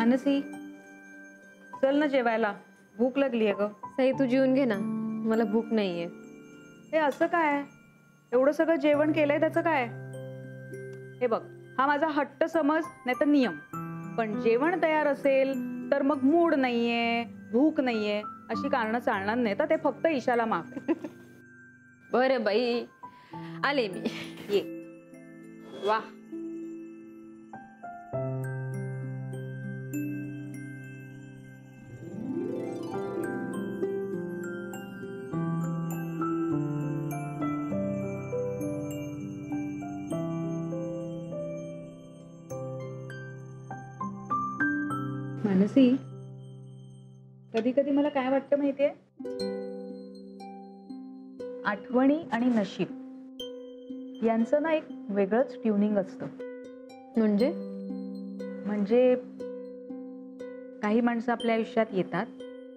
मानसी, चल ना जेवायला, भूक लागली आहे ग. सई तू जेवून घे ना, मला भूक नाहीये. हे असं काय, एवढं सगळं जेवण केलंय त्याचं काय? हे बघ, हा माझा हट्ट समज नाही तर नियम, पण जेवण तयार असेल तर मग मूड नाहीये, भूक नाहीये अशी कारणं चालणार नाही. तर ते फक्त ईशाला माफ आहे. बरं बाई, आले मी. ये. वा, मानसी, कधी कधी मला काय वाटतं माहितीये, आठवणी आणि नशीब यांचं ना एक वेगळंच ट्युनिंग असतं. म्हणजे काही माणसं आपल्या आयुष्यात येतात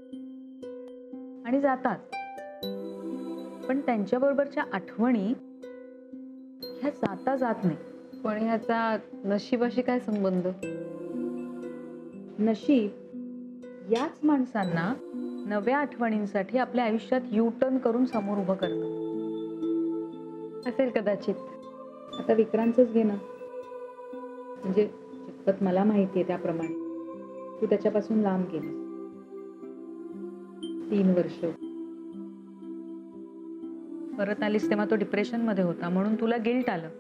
आणि जातात, पण त्यांच्याबरोबरच्या आठवणी ह्या जाता जात नाही. पण ह्याचा नशिबाशी काय संबंध? नशीब याच माणसांना नव्या आठवणींसाठी आपल्या आयुष्यात यू टर्न करून समोर उभं करतं. असेल कदाचित. आता विक्रांतच घे ना, म्हणजे जितपत मला माहितीये त्याप्रमाणे तू त्याच्यापासून लांब गेलीस 3 वर्ष. परत आलीस तेव्हा तो डिप्रेशन मध्ये होता म्हणून तुला गिल्ट आलं.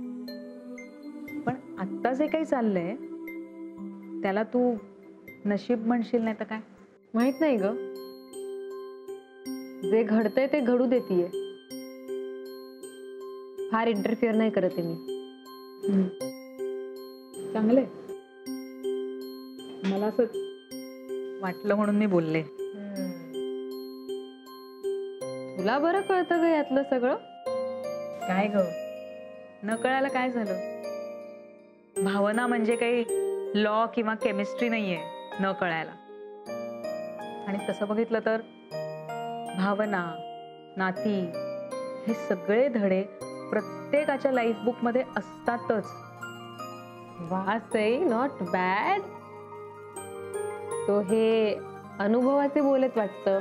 पण आत्ता जे काही चाललंय त्याला तू नशीब म्हणशील नाही तर काय? माहित नाही ग, जे घडतंय ते घडू देतीये. फार इंटरफिअर नाही करत आहे मी. चांगलंय, मला असं वाटलं म्हणून मी बोलले. तुला बरं कळतं ग यातलं सगळं. काय ग, न कळायला काय झालं? भावना म्हणजे काही लॉ किंवा केमिस्ट्री नाहीये न कळायला. आणि तसं बघितलं तर भावना, नाती हे सगळे धडे प्रत्येकाच्या लाईफ बुक मध्ये असतातच. वा सई, नॉट बॅड. तो हे अनुभवाचे बोलत वाटतं.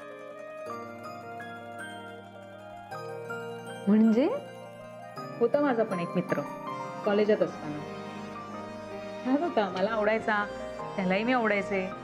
म्हणजे होता माझा पण एक मित्र कॉलेजात असताना. हा होता, मला आवडायचा, त्यालाही मी आवडायचे.